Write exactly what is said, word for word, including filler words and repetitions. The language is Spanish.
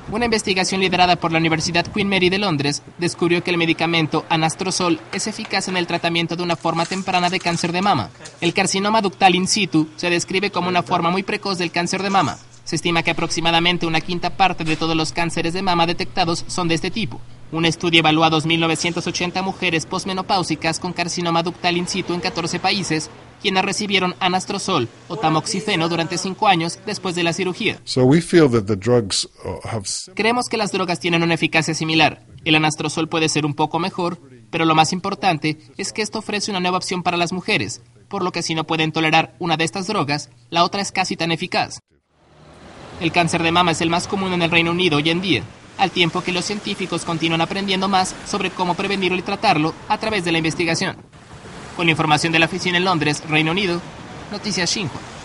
Una investigación liderada por la Universidad Queen Mary de Londres descubrió que el medicamento anastrozol es eficaz en el tratamiento de una forma temprana de cáncer de mama. El carcinoma ductal in situ se describe como una forma muy precoz del cáncer de mama. Se estima que aproximadamente una quinta parte de todos los cánceres de mama detectados son de este tipo. Un estudio evaluó a dos mil novecientas ochenta mujeres posmenopáusicas con carcinoma ductal in situ en catorce países, quienes recibieron anastrozol o tamoxifeno durante cinco años después de la cirugía. So we feel that the drugs have... Creemos que las drogas tienen una eficacia similar. El anastrozol puede ser un poco mejor, pero lo más importante es que esto ofrece una nueva opción para las mujeres, por lo que si no pueden tolerar una de estas drogas, la otra es casi tan eficaz. El cáncer de mama es el más común en el Reino Unido hoy en día, al tiempo que los científicos continúan aprendiendo más sobre cómo prevenirlo y tratarlo a través de la investigación. Con información de la oficina en Londres, Reino Unido, Noticias Xinhua.